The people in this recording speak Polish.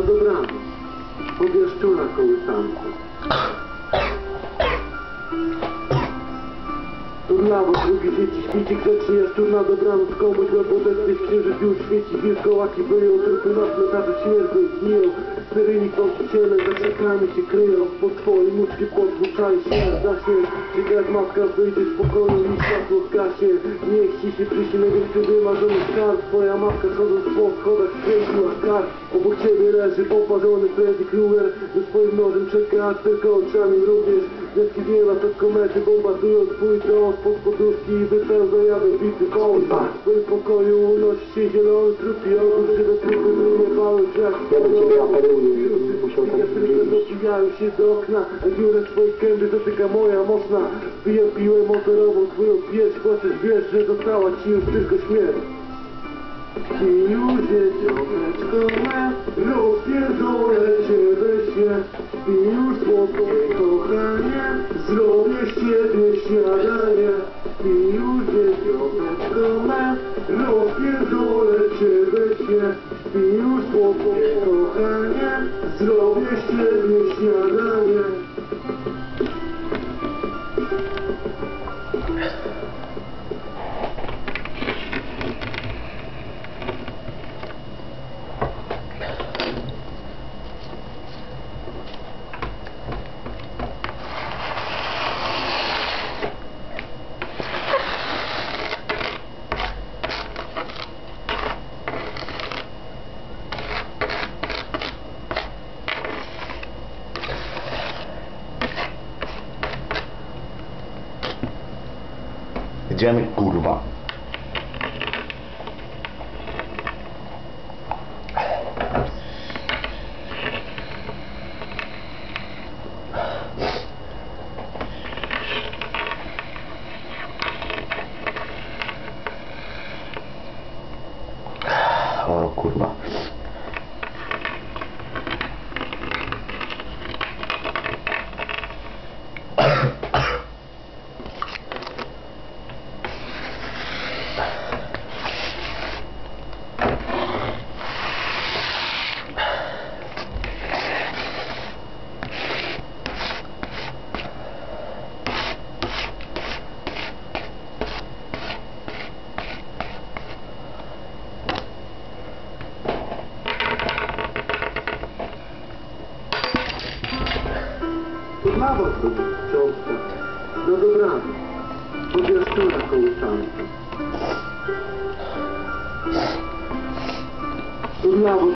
No dobranoc. Pobierz szczura kołysanka. Turlawo, drugi dzieci, śmieci grzecznie, jaszczur na dobranoc, komuś łeb odetnie, księżyc już świeci, wilkołaki wyją, trupy na cmentarze śmierdzą i gniją, seryjni gwałciciele za krzakami się kryją, po twojej muczki podwłóczaj śmierć za śmierć, kiedy jak matka wyjdzie z pokoju i światło zgaśnie, niech ci się przyśni wtedy marzony skarb, twoja matka chodząc po schodach skręciła skarb, obok ciebie leży poparzony Freddy Krueger, ze swoim nożem czeka, a tylko oczami również, wielki gniewa to komety, bombardują twój dom spod poduszki i wypełza jadowity kołd. W swoim pokoju unosi się zielony trup i ogór, żywe trupy wyniewały jak dopijają się do okna, a dziurę swojej kędy dotyka moja mocna. Wbija piłę motorową twoją pierś, płaczesz, wiesz, że została ci już tylko śmierć. I już dzieciąteczko me, rozpierdolę cię we śnie. I już słodko kochanie, zrobię z ciebie śniadanie. I już dzieciąteczko me, rozpierdolę cię we śnie. I już słodko kochanie, zrobię z ciebie śniadanie. Idziemy, kurwa. O kurwa. Turlawo, drugi książka. No dobranoc. Pobierz szczura kołysanka. Turlawo.